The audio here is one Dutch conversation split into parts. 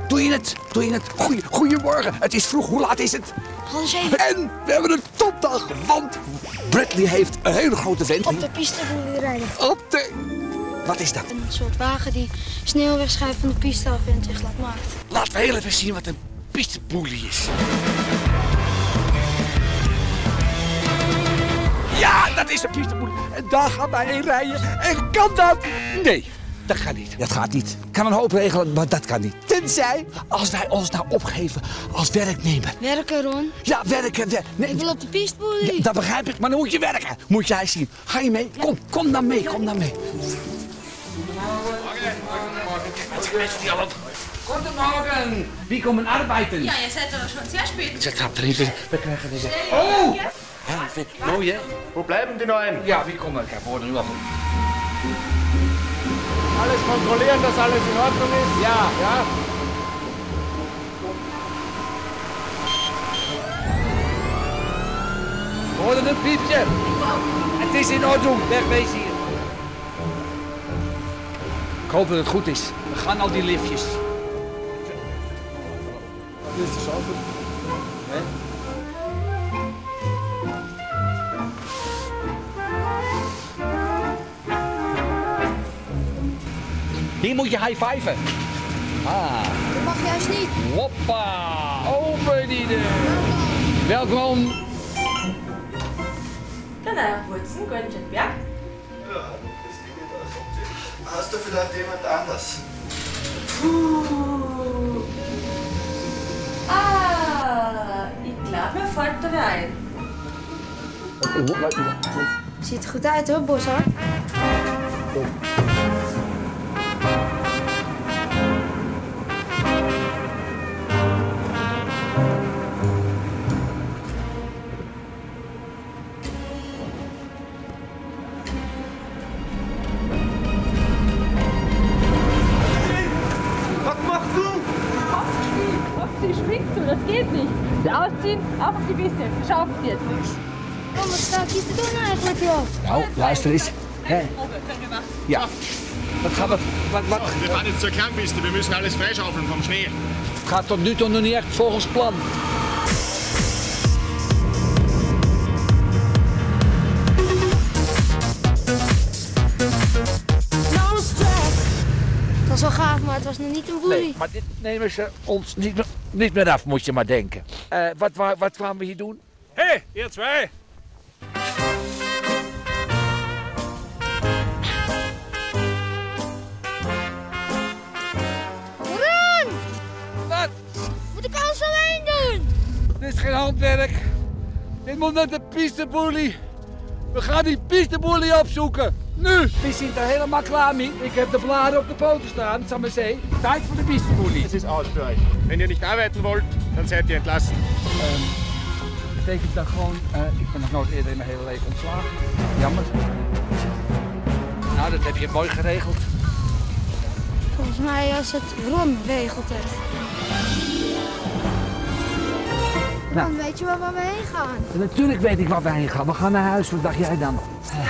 Doe je het? Goedemorgen. Het is vroeg. Hoe laat is het? 6:30. En we hebben een topdag, want Bradley heeft een hele grote vent. Op de piste rijden. Wat is dat? Een soort wagen die sneeuw wegschuift van de piste af en zich laat maken. Laten we heel even zien wat een pisteboelie is. Ja, dat is een pisteboelie. En daar gaan wij in rijden. En kan dat? Nee, dat gaat niet. Dat gaat niet. Ik kan een hoop regelen, maar dat kan niet. Tenzij, als wij ons nou opgeven als werknemer. Werken, Ron. Ja, werken. Nee, Ik wil op de pisteboelie. ja, dat begrijp ik, maar dan moet je werken. Moet jij zien. Ga je mee? Ja. Kom dan mee. Goedemorgen. Wie komen arbeiten? Ja, ihr seid aber schon sehr spät. Ze trapt erin. We krijgen deze. Oh! Ja, mooi hè? Wo bleiben die Neuen? Ja, wie komen? Ik hoor nu al. Alles kontrollieren, dass alles in Ordnung ist? Ja, ja. We hoorden een piepje. Het is in orde. Wegwezen hier. Ik hoop dat het goed is. We gaan al die liftjes. Dit is de schaufel. Hier moet je high-fiven. Ah. Dat mag juist niet. Hoppa. Open die deur. Welkom. Kann er putzen, guten Berg. Ja, das klingt als ob sie... Hast du vielleicht jemand anders? Puh. Ich glaube, mir fällt da wer ein. Ziet er goed uit hoor, Boshart. Was machst du? Sie springt so, das geht nicht. Ausziehen, auf die Piste. Schafft jetzt. Wat sta ik hier te doen eigenlijk, joh? Nou, luister eens. Hè? Ja. Wat gaan we... Wat Wir fahren jetzt zur Klangpiste. Wir müssen alles freischaufeln vom Schnee. gaat tot nu toe nog niet echt volgens plan? Het was wel gaaf, maar het was nog niet een boelie. Nee, maar dit nemen ze ons niet meer af, moet je maar denken. Wat kwamen we hier doen? Hey, ihr zwei! Ron! Wat? Moet ik alles alleen doen? Dit is geen handwerk. Dit moet naar de pisteboelie. We gaan die pisteboelie opzoeken. Nu! We zijn er helemaal klaar mee. Ik heb de bladen op de poten staan, zal maar zeggen. Tijd voor de pisteboelie. Es ist aus für euch. Wenn ihr nicht arbeiten wollt, dann seid ihr entlassen. Betekent dat gewoon, ik ben nog nooit eerder in mijn hele leven ontslagen. Jammer. Nou, dat heb je mooi geregeld. Volgens mij als het Ron regelt het. Nou. Dan weet je wel waar we heen gaan. Natuurlijk weet ik waar we heen gaan. We gaan naar huis. Wat dacht jij dan?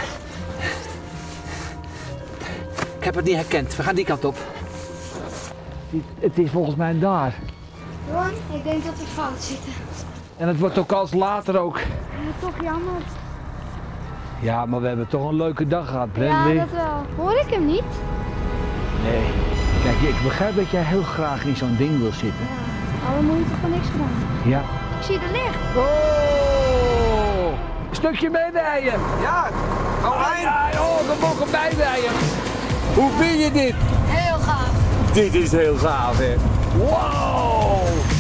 Ik heb het niet herkend. We gaan die kant op. Het is volgens mij daar. Ron, ik denk dat we fout zitten. En het wordt ook als later ook. Maar toch jammer. Ja, maar we hebben toch een leuke dag gehad, Ja, Bradley. dat wel. Hoor ik hem niet? Nee. Kijk, ik begrijp dat jij heel graag in zo'n ding wil zitten. Ja, alle moeite voor niks gedaan. Ja. Ik zie de licht. Oh! Een stukje meerijden. Ja, hou rein! Ja, oh, we mogen bijrijden. Hoe vind je dit? Heel gaaf. Dit is heel gaaf, hè? Wow!